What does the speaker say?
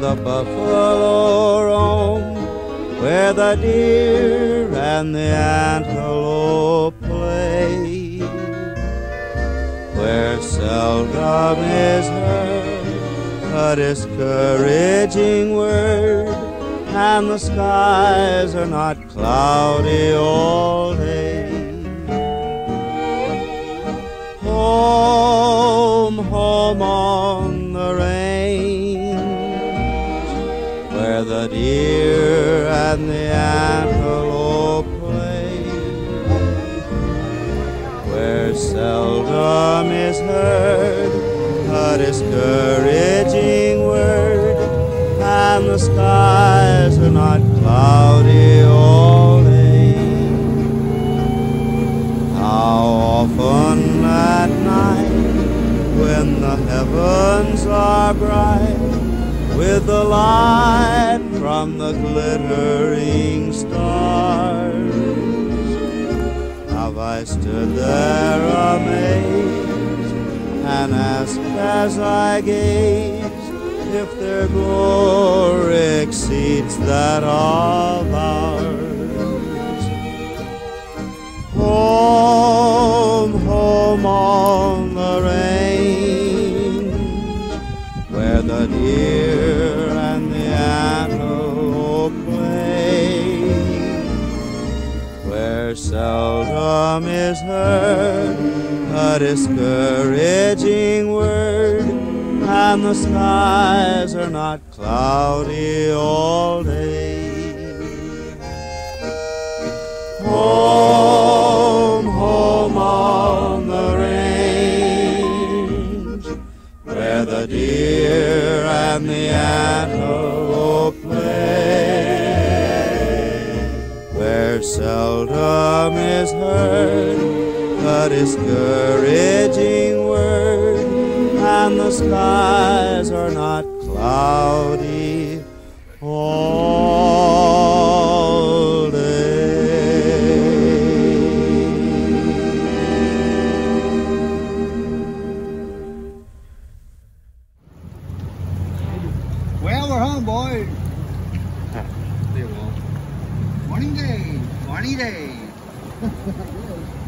the buffalo roam, where the deer and the antelope play, where seldom is heard a discouraging word, and the skies are not cloudy all day. Home, home on the range, where the deer and the antelope play, where seldom is heard a discouraging word, and the skies are not cloudy all day. How often at night, when the heavens are bright with the light from the glittering stars, have I stood there amazed and asked as I gaze if their glory exceeds that of ours. Home, home on the range, where the deer and the antelope play, where seldom is heard a discouraging word, and the skies are not cloudy all day. Home, home on the range, where the deer and the antelope play, where seldom is heard a discouraging word, and the skies are not cloudy all day. Well, we're home, boys. 20 days.